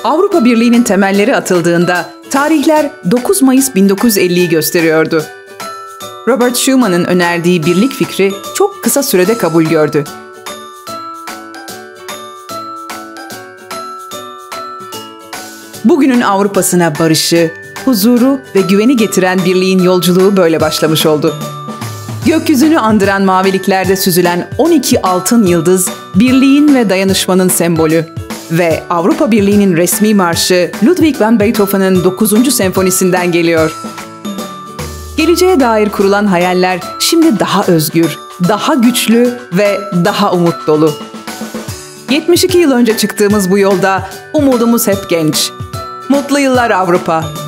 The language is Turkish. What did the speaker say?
Avrupa Birliği'nin temelleri atıldığında tarihler 9 Mayıs 1950'yi gösteriyordu. Robert Schumann'ın önerdiği birlik fikri çok kısa sürede kabul gördü. Bugünün Avrupa'sına barışı, huzuru ve güveni getiren birliğin yolculuğu böyle başlamış oldu. Gökyüzünü andıran maviliklerde süzülen 12 altın yıldız, birliğin ve dayanışmanın sembolü. Ve Avrupa Birliği'nin resmi marşı Ludwig van Beethoven'ın 9. senfonisinden geliyor. Geleceğe dair kurulan hayaller şimdi daha özgür, daha güçlü ve daha umut dolu. 72 yıl önce çıktığımız bu yolda umudumuz hep genç. Mutlu yıllar Avrupa!